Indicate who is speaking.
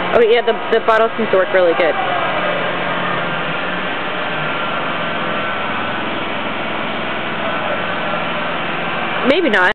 Speaker 1: Oh yeah, the bottle seems to work really good. Maybe not.